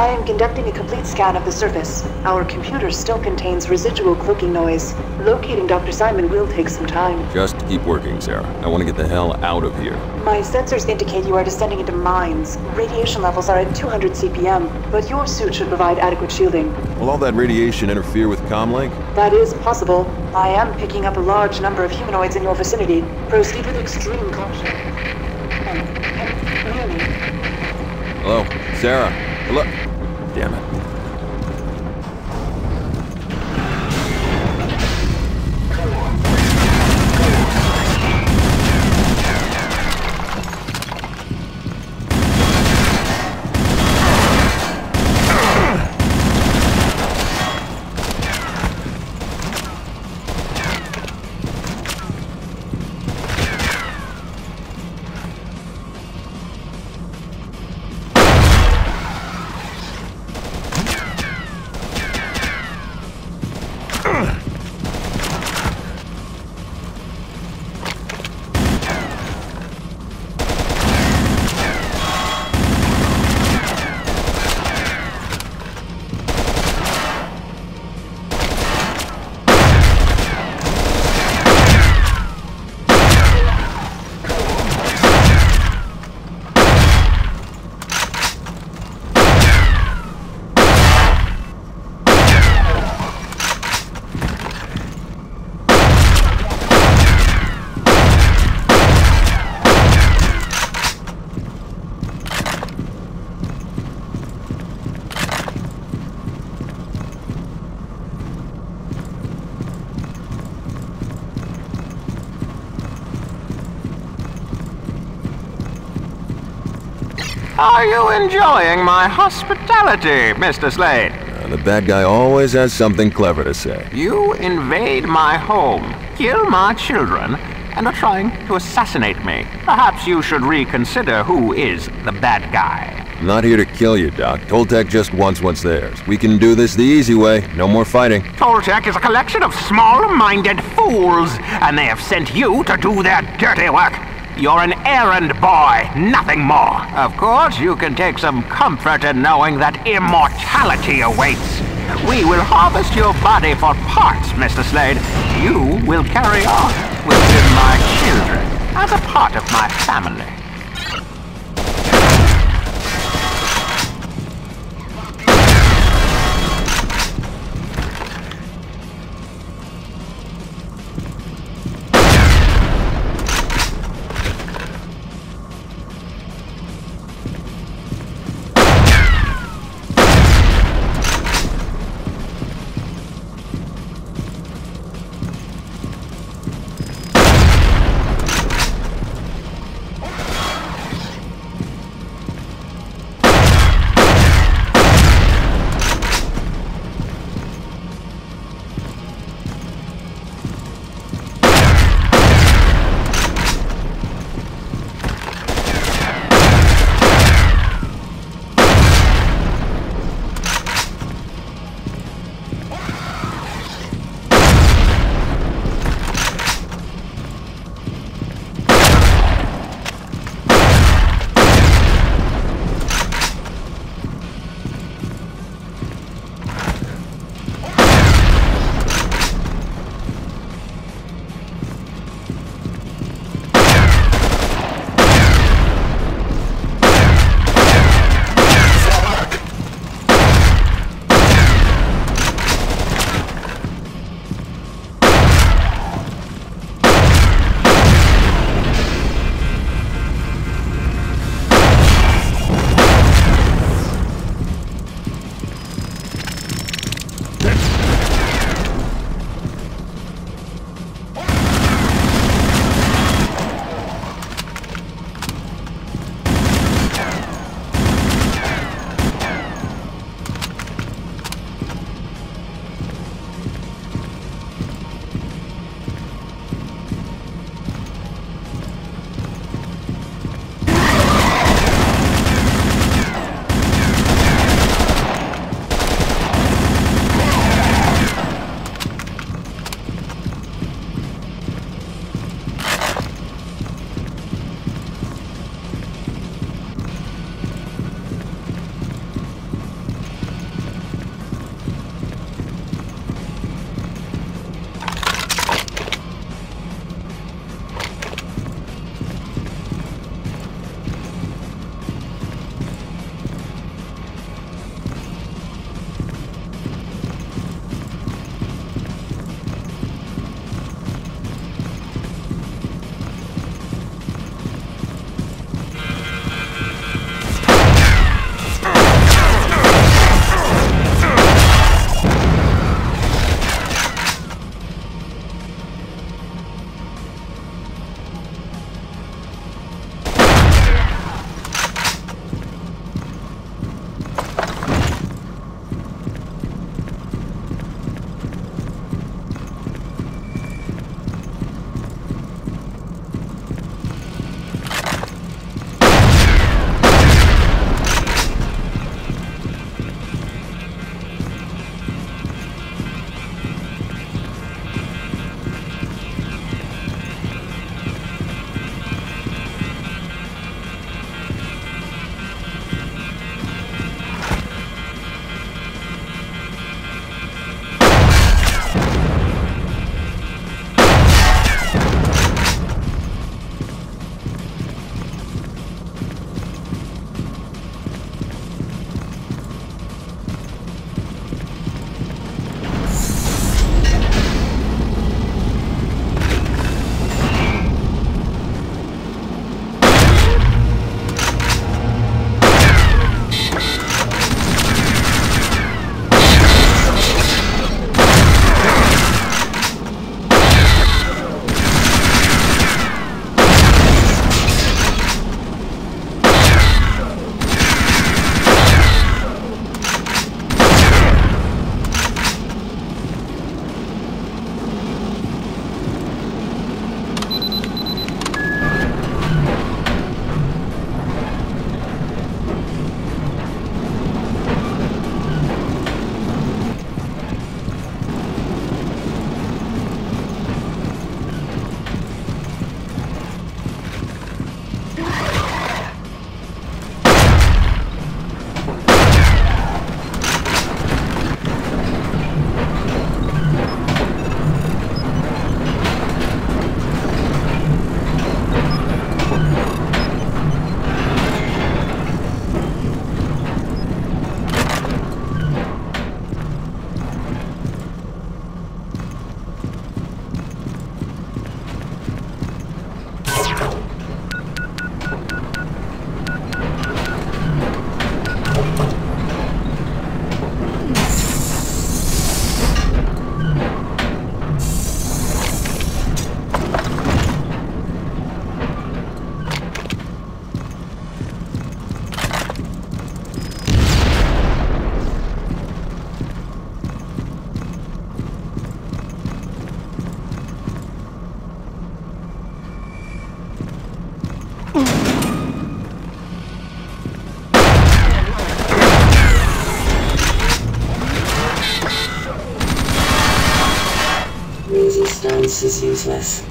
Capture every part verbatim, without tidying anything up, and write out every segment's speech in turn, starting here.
I am conducting a complete scan of the surface. Our computer still contains residual cloaking noise. Locating Doctor Simon will take some time. Just keep working, S A R A. I want to get the hell out of here. My sensors indicate you are descending into mines. Radiation levels are at two hundred C P M, but your suit should provide adequate shielding. Will all that radiation interfere with comlink? That is possible. I am picking up a large number of humanoids in your vicinity. Proceed with extreme caution. And, and really... Hello, S A R A. Hello. Damn it. Are you enjoying my hospitality, Mister Slade? Uh, the bad guy always has something clever to say. You invade my home, kill my children, and are trying to assassinate me. Perhaps you should reconsider who is the bad guy. I'm not here to kill you, Doc. Toltec just wants what's theirs. We can do this the easy way. No more fighting. Toltec is a collection of small-minded fools, and they have sent you to do their dirty work. You're an errand boy, nothing more. Of course, you can take some comfort in knowing that immortality awaits. We will harvest your body for parts, Mister Slade. You will carry on within my children as a part of my family. defense is useless.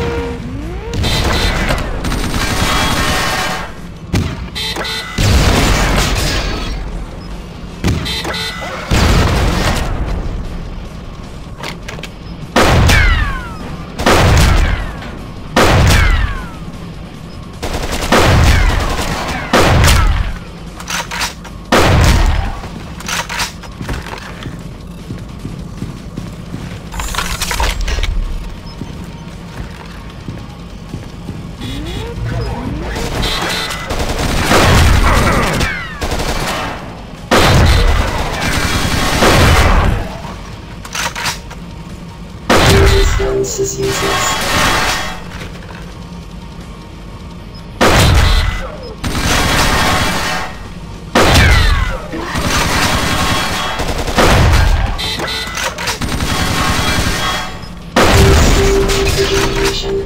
Defense is useless. Regeneration.